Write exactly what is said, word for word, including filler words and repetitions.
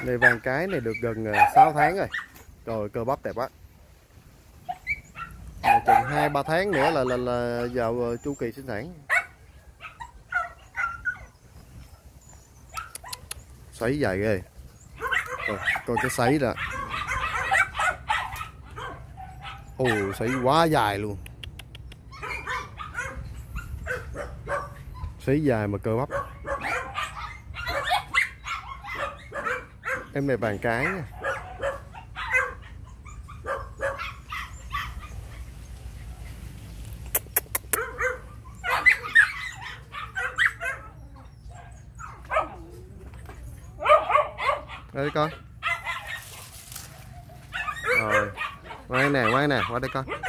Này vàng cái này được gần sáu tháng rồi. Rồi cơ bắp đẹp quá. Chừng hai ba tháng nữa là là, là vào chu kỳ sinh sản. Sấy dài ghê. Rồi, coi cái sấy ra. Ồ, sấy quá dài luôn. Sấy dài mà cơ bắp. Em này vàng cái nha. Đây con. Rồi, ngoan nè, ngoan nè, qua đây con.